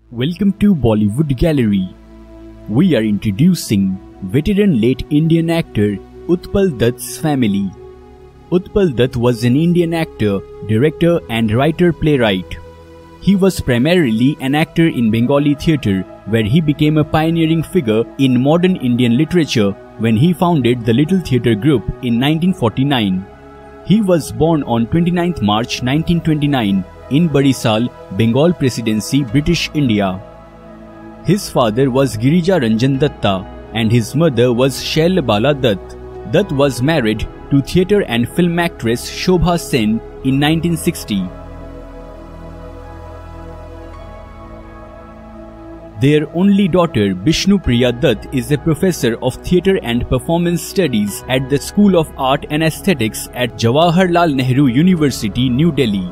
Welcome to Bollywood Gallery. We are introducing veteran late Indian actor Utpal Dutt's family. Utpal Dutt was an Indian actor, director and writer-playwright. He was primarily an actor in Bengali theatre, where he became a pioneering figure in modern Indian literature when he founded the Little Theatre Group in 1949. He was born on 29 March 1929 in Barisal, Bengal Presidency, British India. His father was Girija Ranjan Datta and his mother was Shailabala Dutt. Dutt was married to theatre and film actress Shobha Sen in 1960. Their only daughter, Bishnu Priya Dutt, is a professor of theatre and performance studies at the School of Art and Aesthetics at Jawaharlal Nehru University, New Delhi.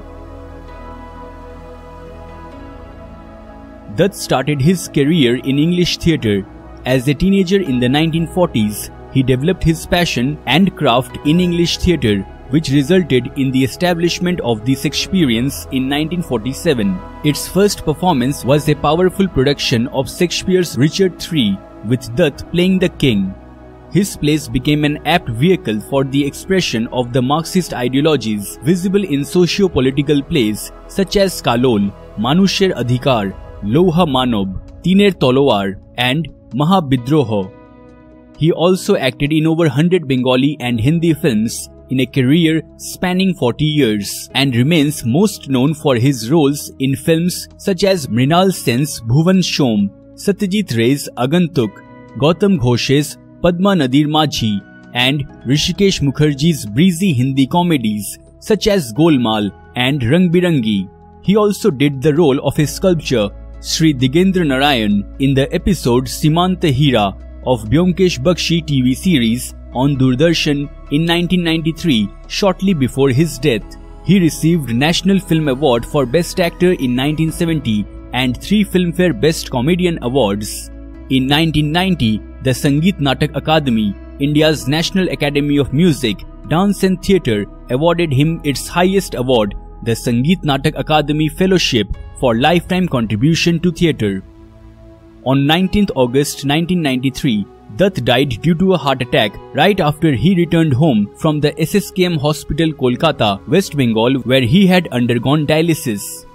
Dutt started his career in English theatre. As a teenager in the 1940s, he developed his passion and craft in English theatre, which resulted in the establishment of the Shakespeareans in 1947. Its first performance was a powerful production of Shakespeare's Richard III, with Dutt playing the king. His plays became an apt vehicle for the expression of the Marxist ideologies visible in socio-political plays such as Kalol, Manusher Adhikar, Loha Manob, Tiner Tolowar, and Mahabidroho. He also acted in over 100 Bengali and Hindi films in a career spanning 40 years and remains most known for his roles in films such as Mrinal Sen's Bhuvan Shom, Satyajit Ray's Agantuk, Gautam Ghosh's Padma Nadir Majhi, and Rishikesh Mukherjee's breezy Hindi comedies such as Golmaal and Rang Birangi. He also did the role of a sculpture, Sri Digendra Narayan, in the episode Simante Hira of Byomkesh Bakshi TV series on Doordarshan in 1993, shortly before his death. He received National Film Award for Best Actor in 1970 and 3 Filmfare Best Comedian Awards. In 1990, the Sangeet Natak Akademi, India's National Academy of Music, Dance and Theatre, awarded him its highest award, the Sangeet Natak Akademi Fellowship for lifetime contribution to theatre. On 19th August 1993, Dutt died due to a heart attack right after he returned home from the SSKM Hospital, Kolkata, West Bengal, where he had undergone dialysis.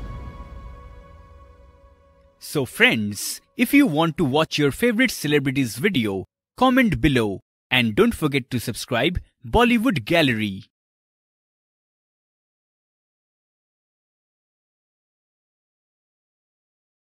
So friends, if you want to watch your favorite celebrities video, comment below and don't forget to subscribe Bollywood Gallery.